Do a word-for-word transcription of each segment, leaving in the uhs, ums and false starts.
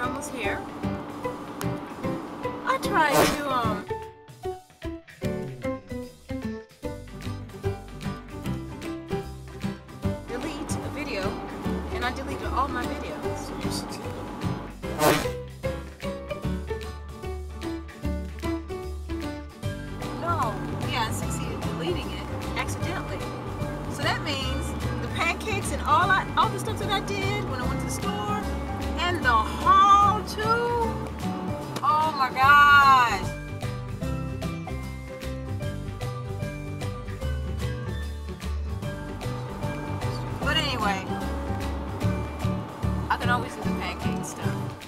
almost here. I tried to um delete a video, and I deleted all my videos. So you succeeded. No, yeah, I succeeded deleting it accidentally. So that means the pancakes and all I, all the stuff that I did when I went to the store, and the haul too. Oh my gosh. But anyway, I can always do the pancake stuff.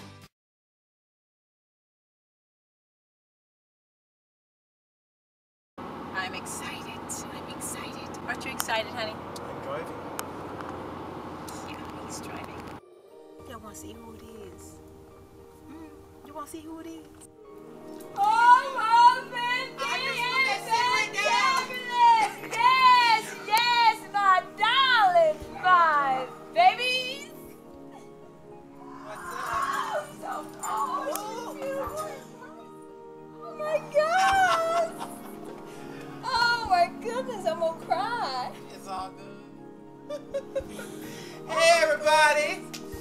I'm excited. I'm excited. Aren't you excited, honey? I'm driving. Yeah, he's driving. Y'all want to see who it is? Mm, you want to see who it is? Oh, Robin! Yes, yes, my darling, my babies. What's up? So, oh, she's beautiful. Oh my God. Oh my goodness, I'm gonna cry. It's all good. Hey, everybody.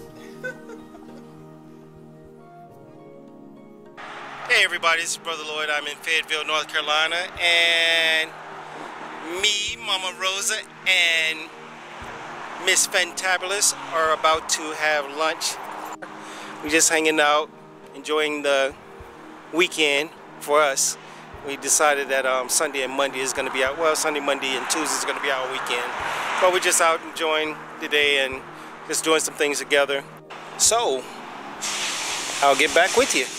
Hey, everybody. This is Brother Lloyd. I'm in Fayetteville, North Carolina, and me, Mama Rosa, and Miss Fantabulous are about to have lunch. We're just hanging out, enjoying the weekend for us. We decided that um, Sunday and Monday is going to be out. Well, Sunday, Monday, and Tuesday is going to be our weekend. But we're just out enjoying the day and just doing some things together. So, I'll get back with you.